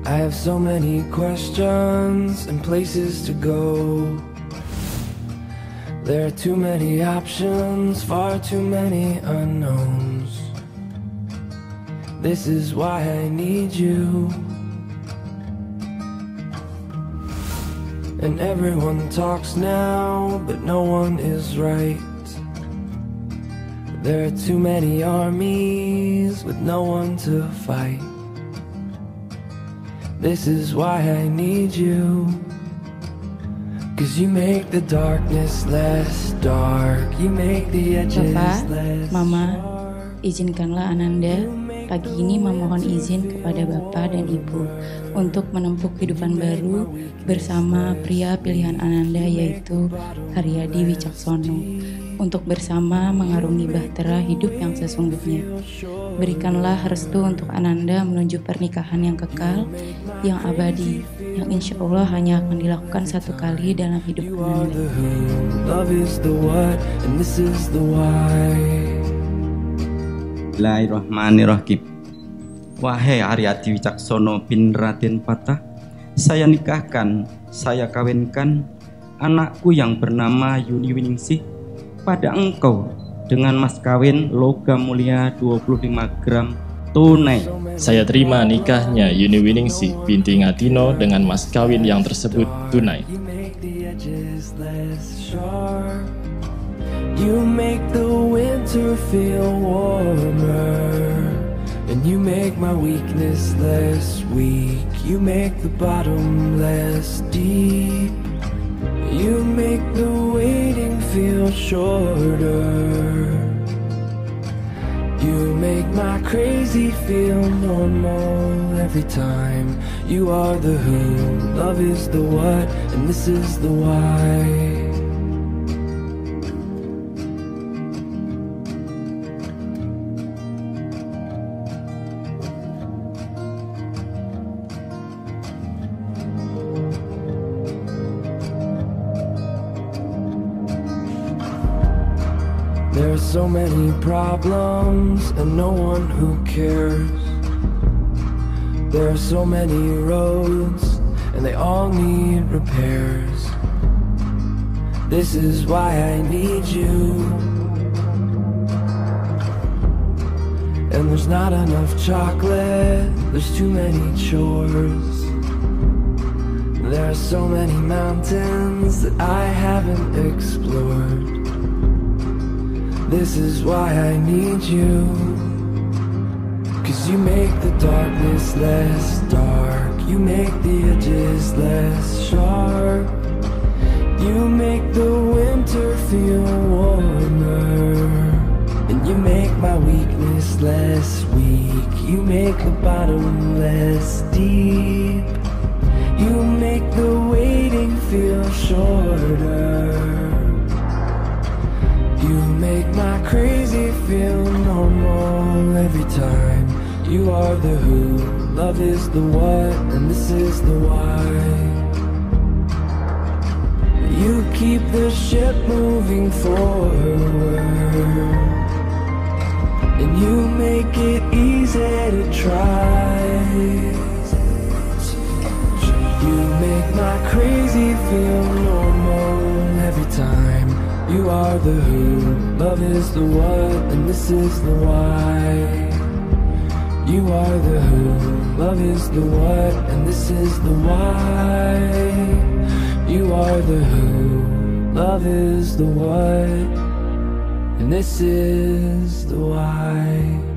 I have so many questions and places to go. There are too many options, far too many unknowns. This is why I need you. And everyone talks now, but no one is right. There are too many armies with no one to fight. This is why I need you. 'Cause you make the darkness less dark. You make the edges less Bapak, Mama, izinkanlah Ananda pagi ini memohon izin kepada Bapak dan Ibu untuk menempuh kehidupan baru bersama pria pilihan Ananda, yaitu Haryadi Wicaksono, untuk bersama mengarungi bahtera hidup yang sesungguhnya. Berikanlah restu untuk Ananda menuju pernikahan yang kekal, yang abadi, yang insya Allah hanya akan dilakukan satu kali dalam hidup Ananda. Bismillahirrahmanirrahim. Wahai Haryadi Wicaksono bin Raden Patah, saya nikahkan, saya kawinkan anakku yang bernama Yuni Winingsih pada engkau dengan mas kawin logam mulia 25 gram tunai. Saya terima nikahnya Yuni Winingsih binti Ngatino dengan mas kawin yang tersebut tunai. You make the winter feel warmer, and you make my weakness less weak. You make the bottom less deep. You make the waiting feel shorter. You make my crazy feel normal every time. You are the who, love is the what, and this is the why. There are so many problems and no one who cares. There are so many roads and they all need repairs. This is why I need you. And there's not enough chocolate, there's too many chores. There are so many mountains that I haven't explored. This is why I need you. 'Cause you make the darkness less dark. You make the edges less sharp. You make the winter feel warmer, and you make my weakness less weak. You make the bottom less deep. You make the waiting feel shorter. You make my crazy feel normal every time. You are the who, love is the what, and this is the why. You keep the ship moving forward, and you make it easy to try. You make my crazy feel normal every time. You are the who, love is the what, and this is the why. You are the who, love is the what, and this is the why. You are the who, love is the what, and this is the why.